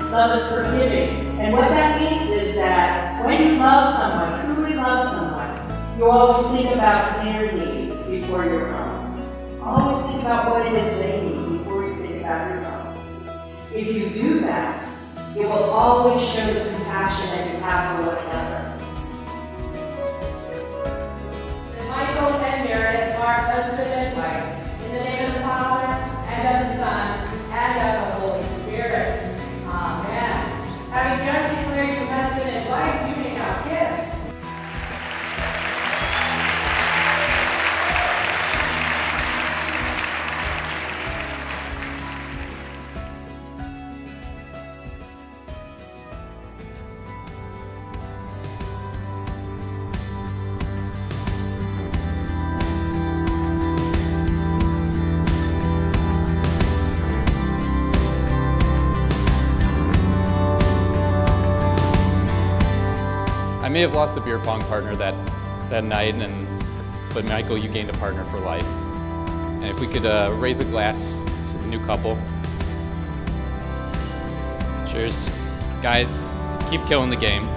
love is forgiving. And what that means is that when you love someone, truly love someone, you always think about their needs before your own. Always think about what it is they need before you think about your own. If you do that, it will always show the compassion that you have for one another. Michael and Meredith are husband and wife. In the name of the Father, and of the Son, and of the Holy Spirit. Amen. Having just declared you husband and wife, you may now kiss. I may have lost a beer pong partner that night, but Michael, you gained a partner for life. And if we could raise a glass to the new couple. Cheers. Guys, keep killing the game.